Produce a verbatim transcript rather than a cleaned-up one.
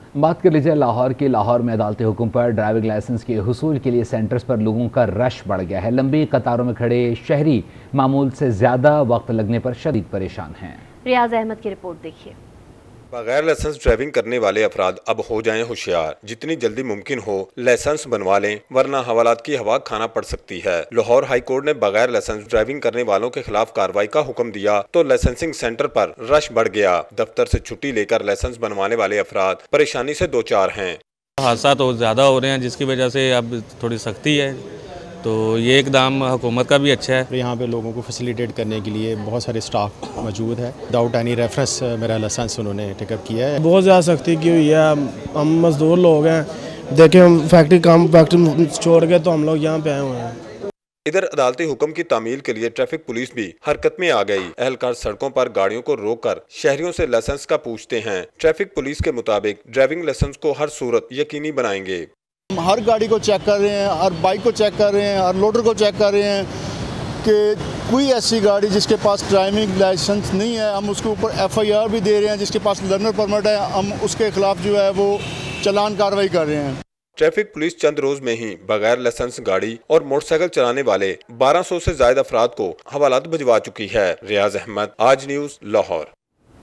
बात कर लीजिए लाहौर की। लाहौर में अदालती हुक्म पर ड्राइविंग लाइसेंस के हुसूल के लिए सेंटर्स पर लोगों का रश बढ़ गया है। लंबी कतारों में खड़े शहरी मामूल से ज्यादा वक्त लगने पर शदीद परेशान हैं। रियाज अहमद की रिपोर्ट देखिए। बगैर लाइसेंस ड्राइविंग करने वाले अफराद अब हो जाएं होशियार। जितनी जल्दी मुमकिन हो लाइसेंस बनवा लें, वरना हवालात की हवा खाना पड़ सकती है। लाहौर हाई कोर्ट ने बगैर लाइसेंस ड्राइविंग करने वालों के खिलाफ कार्रवाई का हुक्म दिया तो लाइसेंसिंग सेंटर पर रश बढ़ गया। दफ्तर से छुट्टी लेकर लाइसेंस बनवाने वाले अफराद परेशानी से दो चार हैं। हादसा तो ज़्यादा हो रहे हैं, जिसकी वजह से अब थोड़ी सख्ती है, तो ये एकदम हुकूमत का भी अच्छा है। यहाँ पे लोगों को फैसिलिटेट करने के लिए बहुत सारे स्टाफ मौजूद है। विदाउट एनी रेफरेंस मेरा लाइसेंस उन्होंने टेकअप किया है। बहुत ज़्यादा सख्ती की हुई है। हम मजदूर लोग हैं, देखें हम फैक्ट्री काम फैक्ट्री छोड़ के तो हम लोग यहाँ पे आए हुए हैं। इधर अदालती हुक्म की तामील के लिए ट्रैफिक पुलिस भी हरकत में आ गई। एहलकार सड़कों पर गाड़ियों को रोककर शहरियों से लाइसेंस का पूछते हैं। ट्रैफिक पुलिस के मुताबिक ड्राइविंग लाइसेंस को हर सूरत यकीनी बनाएंगे। हर गाड़ी को चेक कर रहे हैं, हर बाइक को चेक कर रहे हैं, हर लोडर को चेक कर रहे हैं कि कोई ऐसी गाड़ी जिसके पास ड्राइविंग लाइसेंस नहीं है, हम उसके ऊपर एफ आई आर भी दे रहे हैं। जिसके पास लर्नर परमिट है, हम उसके खिलाफ जो है वो चालान कार्रवाई कर रहे हैं। ट्रैफिक पुलिस चंद रोज में ही बगैर लाइसेंस गाड़ी और मोटरसाइकिल चलाने वाले बारह सौ से ज्यादा अफराद को हवालात भिजवा चुकी है। रियाज अहमद, आज न्यूज़, लाहौर।